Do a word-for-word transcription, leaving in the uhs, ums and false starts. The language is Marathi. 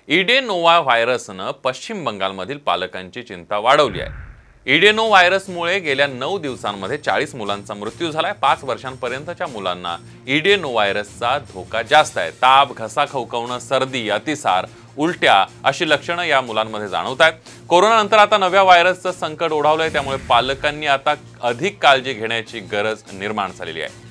इडेनोवा व्हायरसनं पश्चिम बंगालमधील पालकांची चिंता वाढवली आहे। इडेनो व्हायरसमुळे गेल्या नऊ दिवसांमध्ये चाळीस मुलांचा मृत्यू झालाय। पाच वर्षांपर्यंतच्या मुलांना इडेनो व्हायरसचा धोका जास्त आहे। ताप, घसा खवखवणं, सर्दी, अतिसार, उलट्या अशी लक्षणं या मुलांमध्ये जाणवत आहेत। कोरोना नंतर आता नव्या व्हायरसचं संकट ओढावलंय, त्यामुळे पालकांनी आता अधिक काळजी घेण्याची गरज निर्माण झालेली आहे।